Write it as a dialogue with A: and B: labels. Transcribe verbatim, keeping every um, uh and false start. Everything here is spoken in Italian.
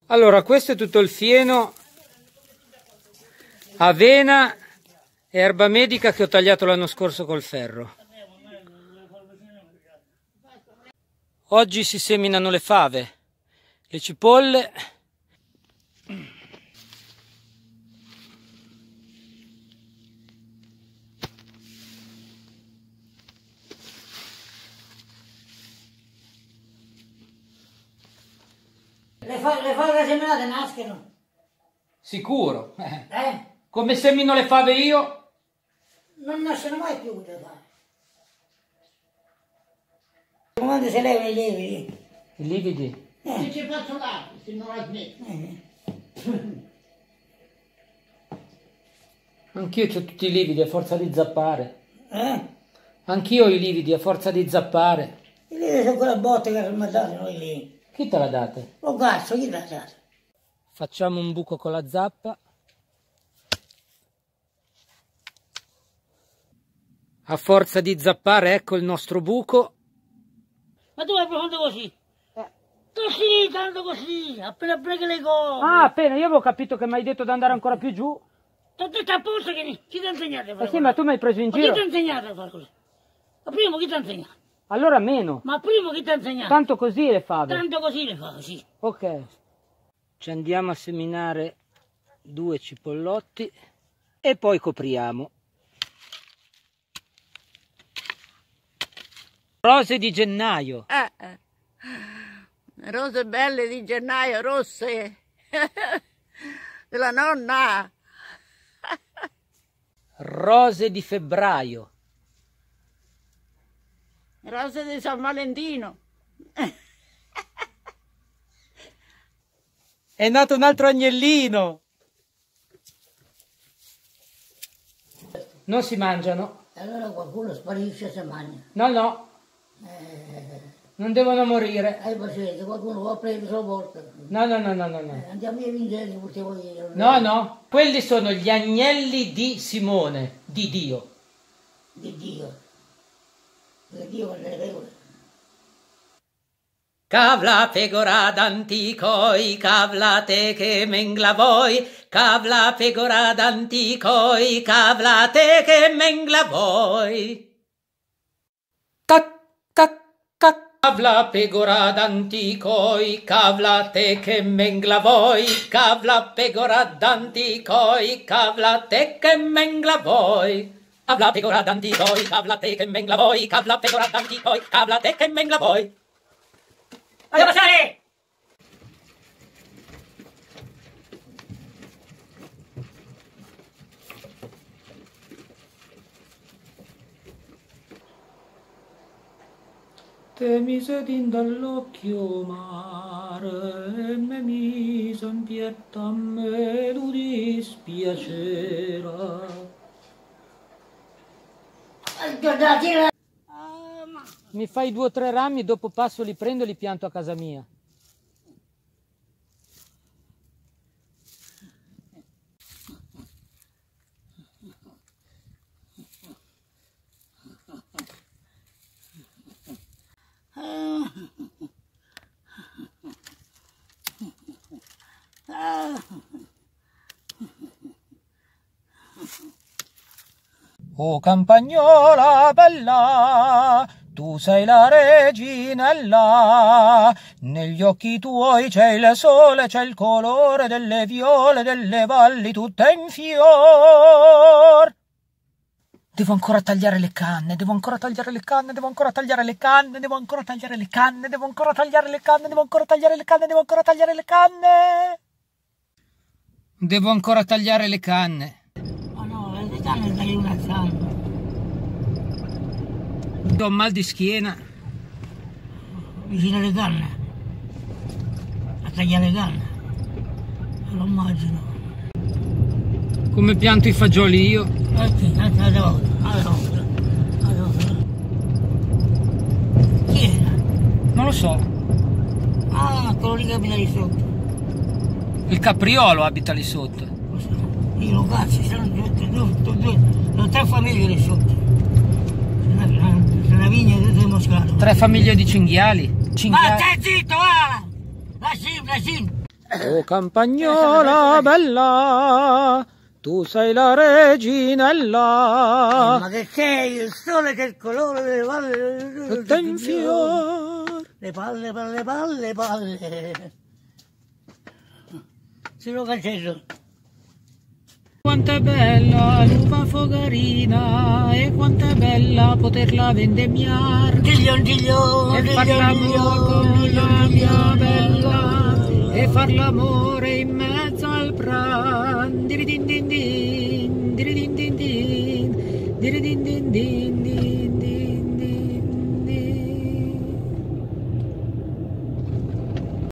A: Allora, questo è tutto il fieno, avena e erba medica che ho tagliato l'anno scorso col ferro. Oggi si seminano le fave, le cipolle.
B: Le fave seminate nascono?
A: Sicuro. Eh.
B: Eh?
A: Come semino le fave io?
B: Non nascono mai più le fave. Quando si levano i lividi?
A: I lividi?
B: Eh.
C: Se ci faccio l'acqua, se non la smetto.
B: Eh.
A: Anch'io ho tutti i lividi a forza di zappare.
B: Eh?
A: Anch'io ho i lividi a forza di zappare.
B: I lividi sono quella botte che mi ha dato noi lì.
A: Chi te l'ha date?
B: Oh cazzo, chi te l'ha dato?
A: Facciamo un buco con la zappa. A forza di zappare, ecco il nostro buco.
B: Ma tu vai profondo così? Eh. Così, tanto così, appena preghi le cose.
A: Ah, appena, io avevo capito che mi hai detto di andare ancora più giù.
B: Ti ho detto apposta che chi ti ha insegnato a fare
A: Eh sì, ma tu mi hai preso in
B: ma
A: giro.
B: chi ti ha insegnato a fare così? Ma prima chi ti ha insegnato?
A: Allora meno.
B: Ma prima chi ti ha insegnato?
A: Tanto così le fave.
B: Tanto così le fa, sì.
A: Ok. Ci andiamo a seminare due cipollotti e poi copriamo. Rose di gennaio.
C: Eh, eh. Rose belle di gennaio, rosse. Della nonna.
A: Rose di febbraio.
C: Rose di San Valentino.
A: È nato un altro agnellino. Non si mangiano.
B: Allora qualcuno sparisce se mangia.
A: No, no.
B: Eh,
A: Non devono morire.
B: hai pazienza, qualcuno va a prendere solo volta.
A: No, no, no, no, no. no.
B: Eh, andiamo via Vincenzo, portiamo via.
A: No, no. Quelli sono gli agnelli di Simone, di Dio.
B: Di Dio. Perché Dio va nelle regole.
A: Cavla pegora d'anticoi, cavla te che mengla voi, cavla pegora d'anticoi, cavla te che mengla voi. Cac, cac, cac. Cavla pegora d'anticoi, cavla te che mengla voi, cavla pegora d'anticoi, cavla te che mengla voi. Cavla pegora d'anticoi, cavla te che mengla voi, cavla pegora d'anticoi, cavla te che mengla voi. Voglio passare! Te mise din dall'occhio mare e me mise in pietta a me tu dispiacera. Mi fai due o tre rami, dopo passo, li prendo e li pianto a casa mia. Oh campagnola bella, tu sei la reginella, negli occhi tuoi c'è il sole, c'è il colore delle viole, delle valli tutte in fior. Devo ancora tagliare le canne, devo ancora tagliare le canne, devo ancora tagliare le canne, devo ancora tagliare le canne, devo ancora tagliare le canne, devo ancora tagliare le canne, devo ancora tagliare le canne. Devo ancora tagliare le canne.
B: Oh no, le canne tagli una canna.
A: Ho mal di schiena.
B: Vicino alle canne. A tagliare le canne. Lo immagino.
A: Come pianto i fagioli io.
B: Eh sì, allora, allora, allora. Chi era?
A: Non lo so.
B: Ah, quello lì che abita lì sotto.
A: Il capriolo abita lì sotto.
B: Io lo cazzo, ci sono due, due, due, due, tre famiglie lì sotto. C'è una vigna di tutte moscato.
A: Tre famiglie di cinghiali.
B: Ma
A: Cinghiali.
B: stai zitto, va! Lasci, lasci!
A: Oh campagnola bella, tu sei la reginella.
B: Ma che sei? Il sole che il colore delle palle.
A: Tutte in fior.
B: Le palle, palle, palle, palle. Se lo cancello.
A: Quanto è bella l'uva fogarina e quanto è bella poterla vendemmiar.
B: Diglion, diglion,
A: E far l'amore con la mia bella e far l'amore in mezzo al pran. Diridin din din, diridin din din, diridin din din.